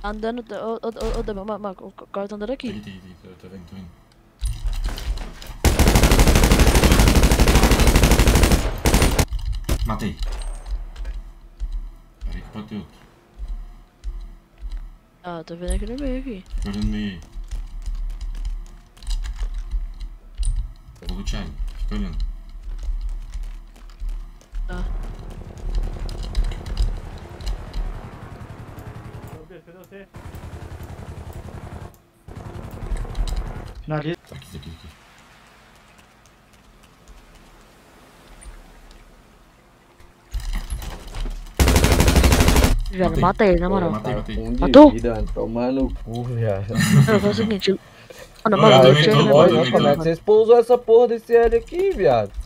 Andando. O cara tá andando aqui. Tô vendo, tô indo. Matei. Peraí que pode ter outro. Ah, tô vendo aqui no meio aqui. Fica olhando meio aí. Eu vou lutear ele. Fica olhando. Tá. Cadê você? Finaliza. Aqui. Velho, mata ele, na moral. Matei. Matou? Tomando cu, viado. Mano, faz o seguinte. Mano, Eu eu também tiro tô, na eu bola. também tô. Como é que vocês pousam essa porra desse L aqui, viado?